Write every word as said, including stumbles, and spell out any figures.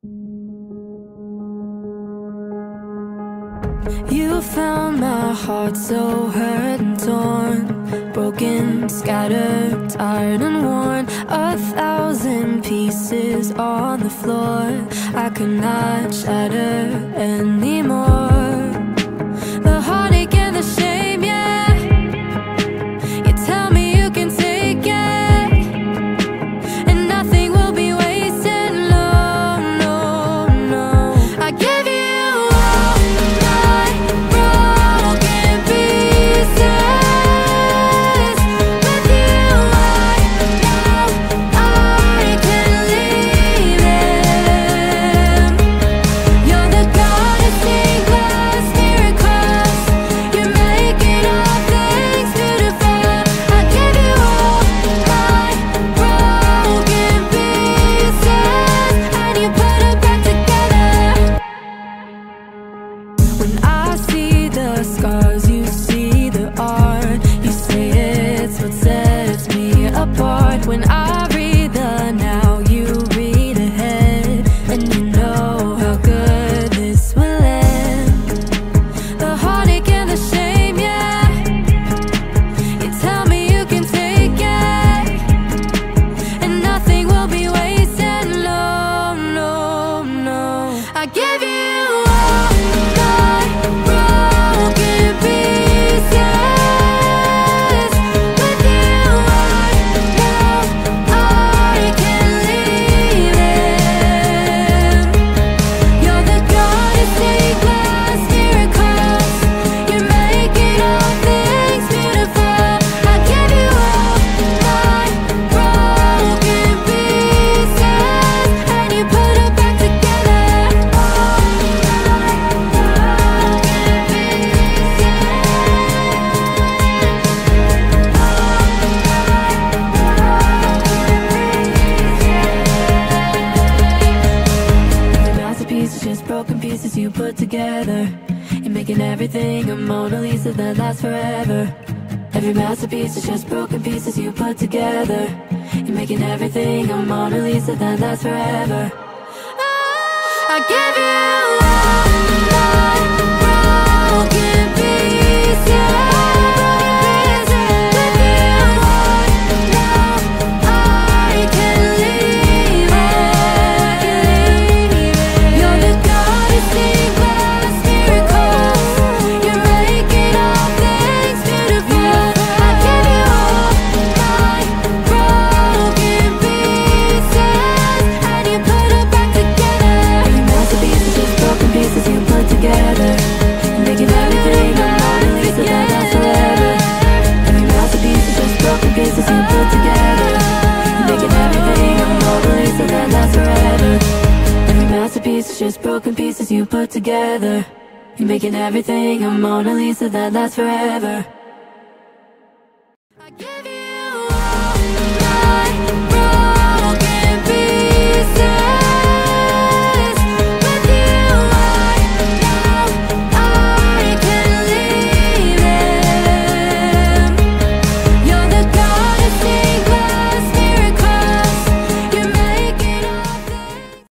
You found my heart so hurt and torn, broken, scattered, tired and worn. A thousand pieces on the floor, I could not shatter anymore. The heartache and the shame, yeah, you tell me you can take it, and nothing will be wasted, no, no, no. I give you scars, you see the art. You say it's what sets me apart. When I read the now, you read ahead, and you know how good this will end. The heartache and the shame, yeah, you tell me you can take it, and nothing will be wasted, no, no, no. I give you all my broken pieces. With you I know I can leave it. You're the God of stained glass miracles. You're making all things beautiful. I give you all my broken pieces, and you put it back together. Masterpieces, just broken pieces you put together. You're making everything a Mona Lisa that lasts forever. Every masterpiece is just broken pieces you put together. You're making everything a Mona Lisa that lasts forever. I give you all my broken pieces. With you I know I can leave it. You're the God of stained glass miracles. You're making all things beautiful. I give you all my broken pieces, and you put it back together. Every masterpiece is just broken pieces you put together. You're making everything a Mona Lisa that lasts forever. Every masterpiece is just broken pieces you put together. You're making everything a Mona Lisa that lasts forever. Every masterpiece is just broken pieces you put together. You're making everything a Mona Lisa that lasts forever.